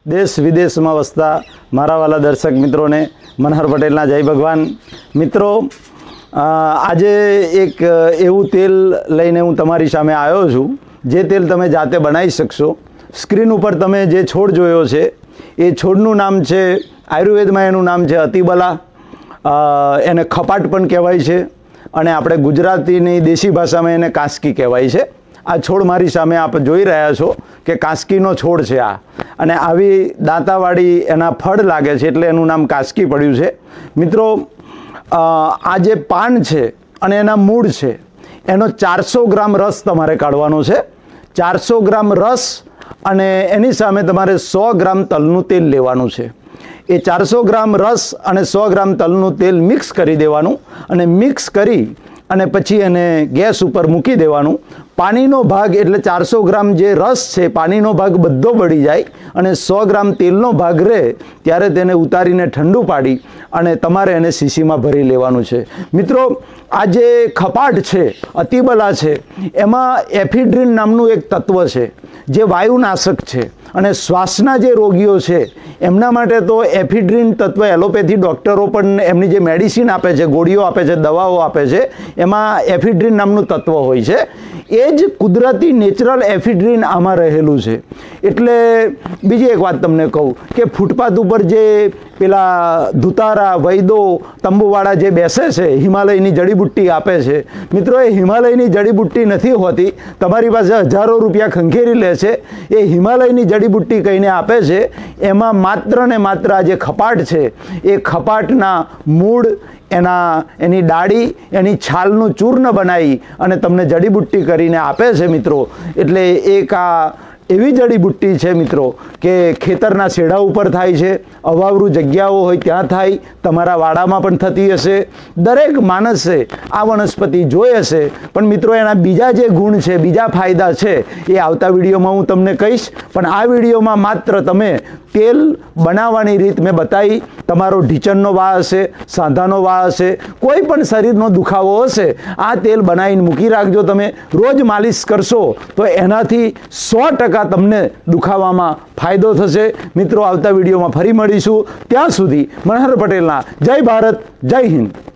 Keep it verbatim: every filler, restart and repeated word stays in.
देश विदेश में वसता मारा वाला दर्शक मित्रों ने मनहर पटेल जय भगवान। मित्रों आज एक एवं तेल लईने हूँ तमारी सामे आव्यो छूं जे तेल तमे जाते बनावी शकशो। स्क्रीन पर तमे जे छोड़ जोयो छे ए छोड़नुं नाम छे आयुर्वेद में एनुं नाम छे अतिबला। एने खपाट पण कहेवाय छे अने आपणे गुजरातीनी देशी भाषा में एने कास्की कहेवाय छे। आ छोड़ मारी सामे आप जोई रह्या छो कि कास्कीनो छोड़ छे आ अने आवी दांतावाड़ी एना फळ लागे छे एटले एनुं नाम कास्की पड्युं छे। मित्रों आ जे पान छे अने एना मूळ छे एनो चार सौ ग्राम रस तमारे काढवानो छे। चार सौ ग्राम रस अने एनी सामे तमारे सौ ग्राम तलनुं तेल लेवानुं छे। ए चार सौ ग्राम रस अने सौ ग्राम तलनुं तेल मिक्स करी देवानुं अने मिक्स करी अने पछी एने गैस पर मूकी देवानुं। पानीनो भाग एटले चार सौ ग्राम जे रस छे पानीनो भाग बधो बળી જાય અને सौ ग्राम तेलनो भाग रहे त्यारे तेने उतारीने ठंडू पाड़ी अने तमारे एने शीशीमां भरी लेवानुं छे। मित्रों आ जे खपाट छे अतिबला छे एमां एफिड्रिन नामनुं एक तत्व छे जे वायुनाशक छे अने श्वासना जे रोगीओ छे एमना माटे तो एफिड्रिन तत्व एलोपेथी डॉक्टरो पण एमनी जे मेडिसिन आपे छे गोळीओ आपे छे दवाओ आपे छे एमां एफिड्रिन नामनुं तत्व होय छे। ए ज कुदरती नेचरल एफिड्रिन आमां रहेलुं छे। एटले बीजी एक वात तमने कहूं कि फूटपाथ पर जे पेला धुतारा वैदो तंबुवाड़ा जे बेसे छे हिमालयनी जड़ीबूटी आपे छे। मित्रों ए हिमालयनी जड़ीबूटी नहीं होती, तमारी पासे हजारों रुपया खंखेरी ले छे। ए हिमालयनी जड़ीबूटी कहीने आपे छे एमां मात्र ने मात्र आ जे खपाट छे ए खपाटना मूळ एना एनी डाड़ी एनी छालनुं चूर्ण बनावी अने तमने जड़ीबूटी करीने आपे छे। मित्रों एटले एक आ एवी जड़ीबूटी छे मित्रों के खेतरना शेड़ा उपर थाय छे, अवावरू जग्याओ होय त्यां थाय, तमारा वाड़ामां पण थती हशे। दरेक माणसे आ वनस्पति जोई हशे पण मित्रों एना बीजा जे गुण छे बीजा फायदा छे ए आवता विडियोमां हूँ तमने कहीश। पण आ विडियोमां मात्र तमे तेल बनाववानी रीत मैं बताई। तमारो ढीचणनो वाह हशे, सांधानो वाह हशे, कोई पण शरीरनो दुखावो हशे आ तेल बनावीने मूकी राखजो। तमे रोज मालिश करशो तो एनाथी सौ टका तमने दुखावामां फायदो थशे। मित्रों आवता विडियोमां फरी मळीशुं, त्यां सुधी मनहर पटेलना जय भारत जय हिंद।